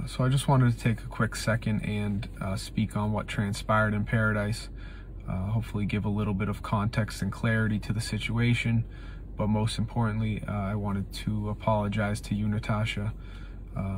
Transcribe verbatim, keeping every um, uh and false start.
so I just wanted to take a quick second and uh, speak on what transpired in Paradise. Uh, hopefully give a little bit of context and clarity to the situation. But most importantly, uh, I wanted to apologize to you, Natasha. Uh,